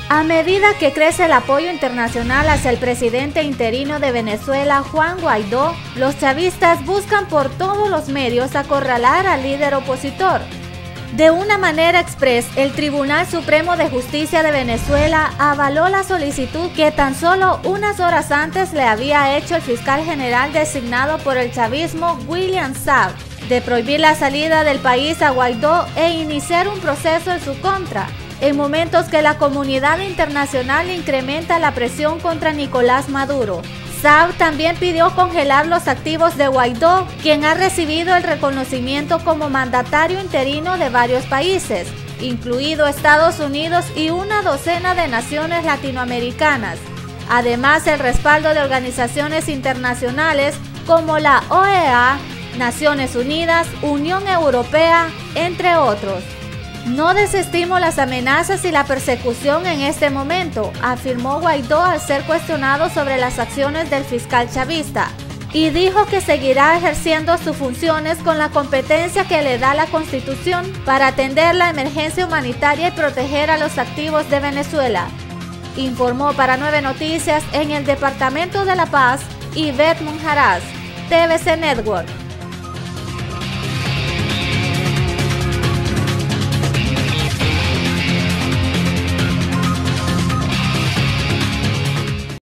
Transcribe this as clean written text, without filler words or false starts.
A medida que crece el apoyo internacional hacia el presidente interino de Venezuela, Juan Guaidó, los chavistas buscan por todos los medios acorralar al líder opositor. De una manera express, el Tribunal Supremo de Justicia de Venezuela avaló la solicitud que tan solo unas horas antes le había hecho el fiscal general designado por el chavismo, William Saab, de prohibir la salida del país a Guaidó e iniciar un proceso en su contra, en momentos que la comunidad internacional incrementa la presión contra Nicolás Maduro. Saab también pidió congelar los activos de Guaidó, quien ha recibido el reconocimiento como mandatario interino de varios países, incluido Estados Unidos y una docena de naciones latinoamericanas. Además, el respaldo de organizaciones internacionales como la OEA, Naciones Unidas, Unión Europea, entre otros. No desestimo las amenazas y la persecución en este momento, afirmó Guaidó al ser cuestionado sobre las acciones del fiscal chavista, y dijo que seguirá ejerciendo sus funciones con la competencia que le da la Constitución para atender la emergencia humanitaria y proteger a los activos de Venezuela. Informó para 9 Noticias en el Departamento de La Paz, Ivette Monjaraz, TVC Network.